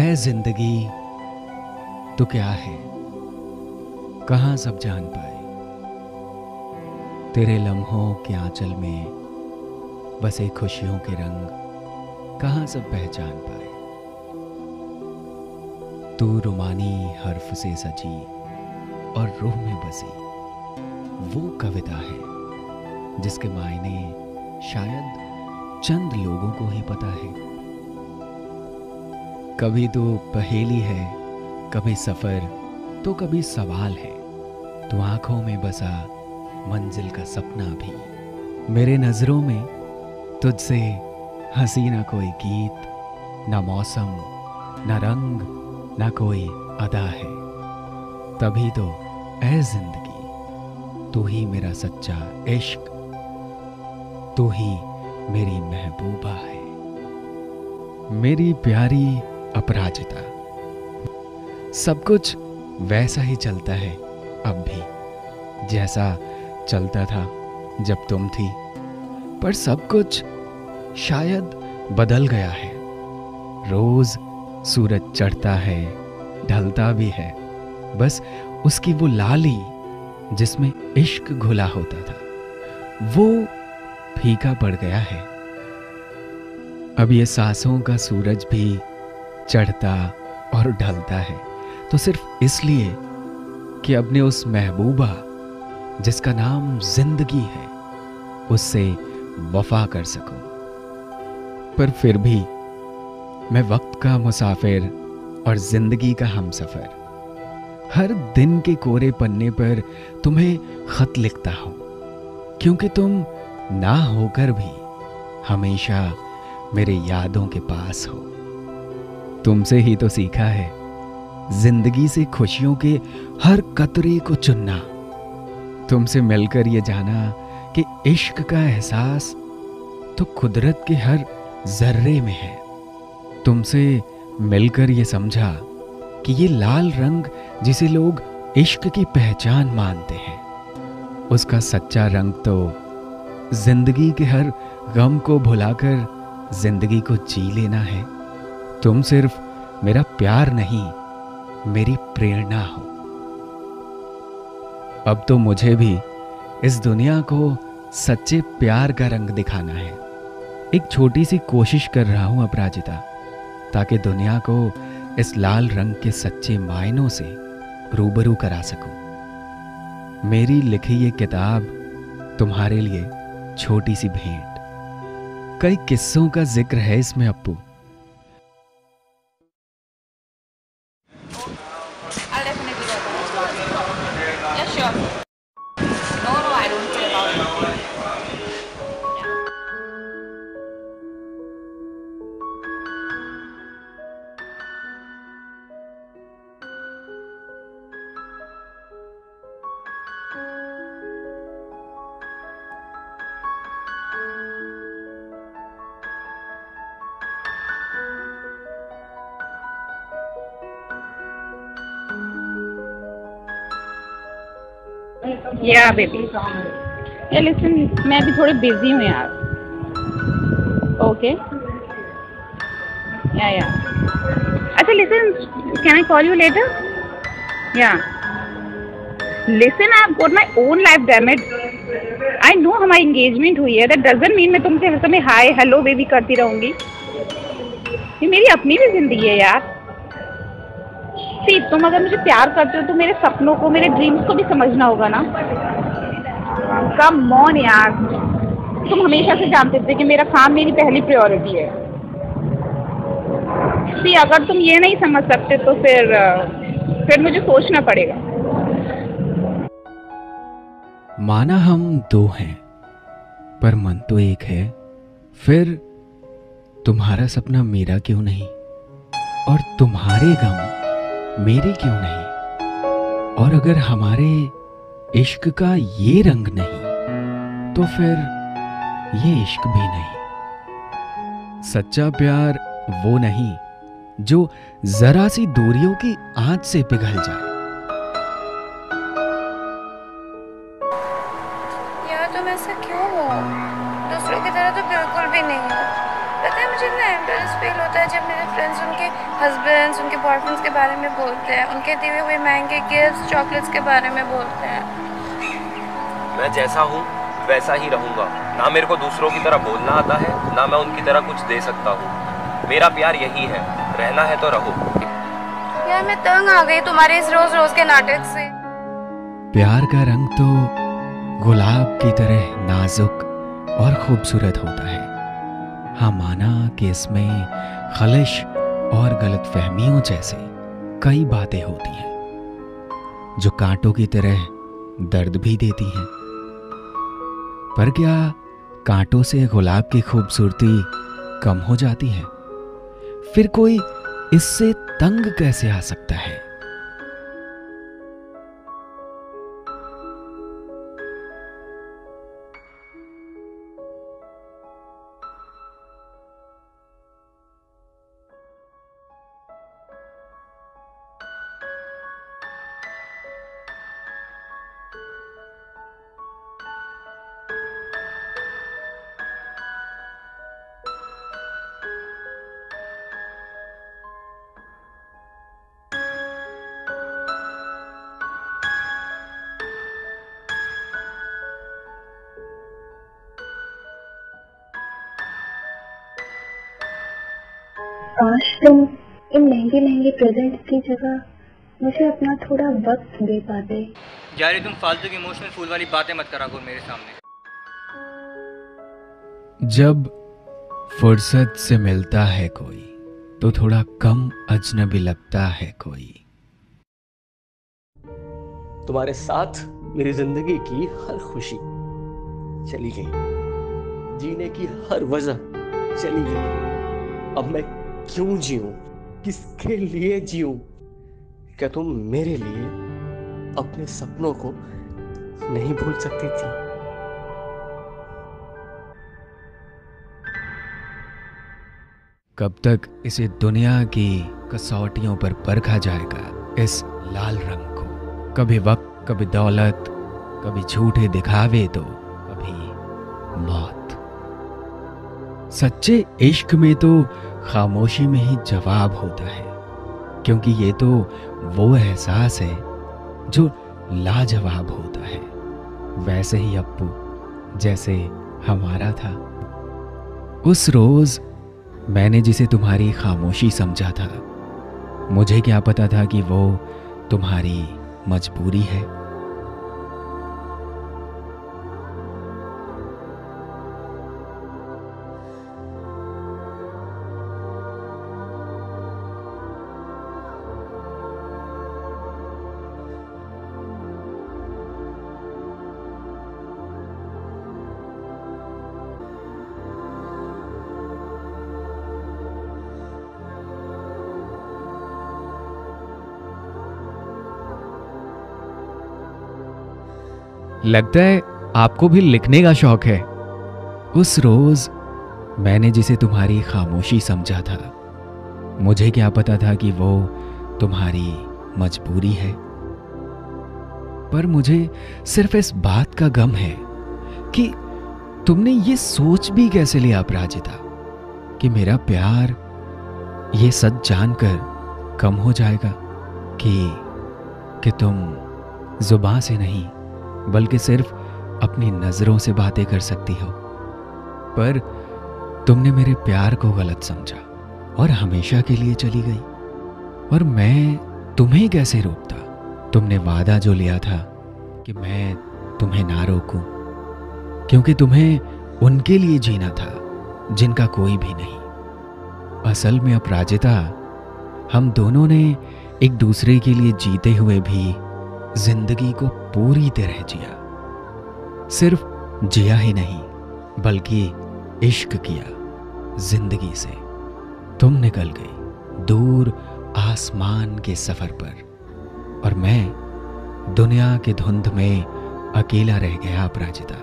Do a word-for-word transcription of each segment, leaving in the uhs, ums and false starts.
है जिंदगी तो क्या है, कहाँ सब जान पाए। तेरे लम्हों के आंचल में बसे खुशियों के रंग, कहाँ सब पहचान पाए। तू रुमानी हर्फ से सजी और रूह में बसी वो कविता है जिसके मायने शायद चंद लोगों को ही पता है। कभी तो पहेली है, कभी सफर तो कभी सवाल है। तू आंखों में बसा मंजिल का सपना भी। मेरे नजरों में तुझसे हंसी ना कोई गीत, ना मौसम, ना रंग, ना कोई अदा है। तभी तो ऐ जिंदगी तू ही मेरा सच्चा इश्क, तू ही मेरी महबूबा है। मेरी प्यारी अपराजिता, सब कुछ वैसा ही चलता है अब भी जैसा चलता था जब तुम थी, पर सब कुछ शायद बदल गया है। रोज सूरज चढ़ता है, ढलता भी है, बस उसकी वो लाली जिसमें इश्क घुला होता था वो फीका पड़ गया है। अब ये सांसों का सूरज भी चढ़ता और ढलता है तो सिर्फ इसलिए कि अपने उस महबूबा जिसका नाम जिंदगी है उससे वफा कर सकूं। पर फिर भी मैं वक्त का मुसाफिर और जिंदगी का हमसफर, हर दिन के कोरे पन्ने पर तुम्हें खत लिखता हूं, क्योंकि तुम ना होकर भी हमेशा मेरे यादों के पास हो। तुमसे ही तो सीखा है जिंदगी से खुशियों के हर कतरे को चुनना। तुमसे मिलकर ये जाना कि इश्क का एहसास तो कुदरत के हर जर्रे में है। तुमसे मिलकर ये समझा कि ये लाल रंग जिसे लोग इश्क की पहचान मानते हैं, उसका सच्चा रंग तो जिंदगी के हर गम को भुलाकर जिंदगी को जी लेना है। तुम सिर्फ मेरा प्यार नहीं, मेरी प्रेरणा हो। अब तो मुझे भी इस दुनिया को सच्चे प्यार का रंग दिखाना है। एक छोटी सी कोशिश कर रहा हूं अपराजिता, ताकि दुनिया को इस लाल रंग के सच्चे मायनों से रूबरू करा सकूं। मेरी लिखी ये किताब तुम्हारे लिए छोटी सी भेंट। कई किस्सों का जिक्र है इसमें अप्पू। या बेबी, या लिसन, मैं अभी थोड़ी बिजी हूँ यार। ओके, या या अच्छा listen, can I call you later? Yeah listen, I have got my own life damn it. I know हमारी एंगेजमेंट हुई है, दैट डजंट मीन मैं तुमसे हर समय हाय हेलो बेबी करती रहूंगी। ये मेरी अपनी भी जिंदगी है यार। सी, तुम अगर मुझे प्यार करते हो तो मेरे सपनों को, मेरे ड्रीम्स को भी समझना होगा ना। कम ऑन यार, तुम हमेशा से जानते थे कि मेरा काम मेरी पहली प्रायोरिटी है। सी, अगर तुम ये नहीं समझ सकते तो फिर फिर मुझे सोचना पड़ेगा। माना हम दो हैं पर मन तो एक है, फिर तुम्हारा सपना मेरा क्यों नहीं, और तुम्हारे गम मेरे क्यों नहीं। और अगर हमारे इश्क का ये रंग नहीं तो फिर ये इश्क भी नहीं। सच्चा प्यार वो नहीं जो जरा सी दूरियों की आंच से पिघल जाए। यार तुम ऐसा क्यों हो? दूसरों की तरह तो बिल्कुल भी नहीं हो। पता है मुझे इतना एम्बेरस फील होता है जब मेरे फ्रेंड्स उनके हस्बैंड्स, उनके बॉयफ्रेंड्स के बारे में बोलते हैं, उनके दिए हुए महंगे गिफ्ट्स, चॉकलेट्स के बारे में बोलते हैं। मैं जैसा हूँ वैसा ही रहूँगा। ना मेरे को दूसरों की तरह बोलना आता है, ना मैं उनकी तरह कुछ दे सकता हूँ। मेरा प्यार यही है, रहना है तो रहो। यार मैं तंग आ गई तुम्हारे इस रोज रोज के नाटक से। प्यार का रंग तो गुलाब की तरह नाजुक और खूबसूरत होता है। हाँ, माना कि इसमें खलिश और गलतफहमियों जैसे कई बातें होती हैं जो कांटों की तरह दर्द भी देती हैं। पर क्या कांटों से गुलाब की खूबसूरती कम हो जाती है? फिर कोई इससे तंग कैसे आ सकता है? काश तुम इन महंगे महंगे प्रेजेंट्स की जगह मुझे अपना थोड़ा वक्त दे पाते। यार तुम फालतू की इमोशनल फूल वाली बातें मत करा करो मेरे सामने। जब फुर्सत से मिलता है कोई तो थोड़ा कम अजनबी लगता है कोई। तुम्हारे साथ मेरी जिंदगी की हर खुशी चली गई, जीने की हर वजह चली गई। अब मैं क्यों जीऊं, किसके लिए जीऊं? क्या तुम मेरे लिए अपने सपनों को नहीं भूल सकती थी? कब तक इसे दुनिया की कसौटियों पर परखा जाएगा इस लाल रंग को? कभी वक्त, कभी दौलत, कभी झूठे दिखावे तो कभी मौत। सच्चे इश्क में तो खामोशी में ही जवाब होता है, क्योंकि ये तो वो एहसास है जो लाजवाब होता है। वैसे ही अप्पू जैसे हमारा था। उस रोज मैंने जिसे तुम्हारी खामोशी समझा था, मुझे क्या पता था कि वो तुम्हारी मजबूरी है। लगता है आपको भी लिखने का शौक है। उस रोज मैंने जिसे तुम्हारी खामोशी समझा था, मुझे क्या पता था कि वो तुम्हारी मजबूरी है। पर मुझे सिर्फ इस बात का गम है कि तुमने ये सोच भी कैसे लिया अपराजिता कि मेरा प्यार ये सच जानकर कम हो जाएगा कि कि तुम जुबान से नहीं बल्कि सिर्फ अपनी नजरों से बातें कर सकती हो। पर तुमने मेरे प्यार को गलत समझा और हमेशा के लिए चली गई। और मैं तुम्हें कैसे रोकता? तुमने वादा जो लिया था कि मैं तुम्हें ना रोकूं, क्योंकि तुम्हें उनके लिए जीना था जिनका कोई भी नहीं। असल में अपराजिता, हम दोनों ने एक दूसरे के लिए जीते हुए भी जिंदगी को पूरी तरह जिया। सिर्फ जिया ही नहीं बल्कि इश्क किया जिंदगी से। तुम निकल गई दूर आसमान के सफर पर और मैं दुनिया की धुंध में अकेला रह गया अपराजिता।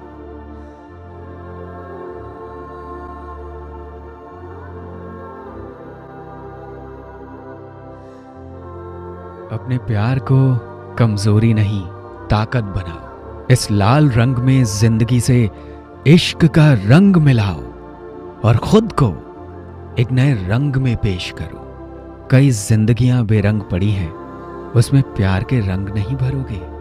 अपने प्यार को कमजोरी नहीं ताकत बनाओ। इस लाल रंग में जिंदगी से इश्क का रंग मिलाओ और खुद को एक नए रंग में पेश करो। कई जिंदगियां बेरंग पड़ी हैं, उसमें प्यार के रंग नहीं भरोगे।